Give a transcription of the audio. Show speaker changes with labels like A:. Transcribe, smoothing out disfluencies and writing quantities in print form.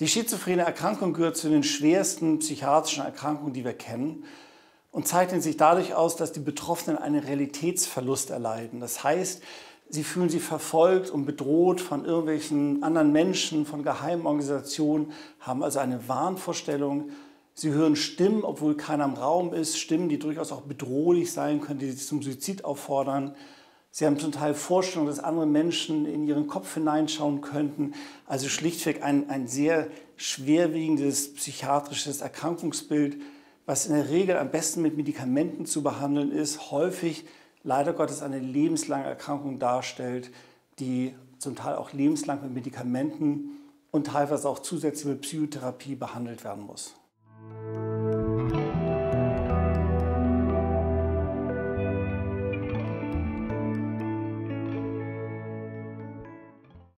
A: Die schizophrene Erkrankung gehört zu den schwersten psychiatrischen Erkrankungen, die wir kennen, und zeichnet sich dadurch aus, dass die Betroffenen einen Realitätsverlust erleiden. Das heißt, sie fühlen sich verfolgt und bedroht von irgendwelchen anderen Menschen, von geheimen Organisationen, haben also eine Wahnvorstellung. Sie hören Stimmen, obwohl keiner im Raum ist, Stimmen, die durchaus auch bedrohlich sein können, die sie zum Suizid auffordern. Sie haben zum Teil Vorstellungen, dass andere Menschen in ihren Kopf hineinschauen könnten. Also schlichtweg ein sehr schwerwiegendes psychiatrisches Erkrankungsbild, was in der Regel am besten mit Medikamenten zu behandeln ist, häufig leider Gottes eine lebenslange Erkrankung darstellt, die zum Teil auch lebenslang mit Medikamenten und teilweise auch zusätzlich mit Psychotherapie behandelt werden muss.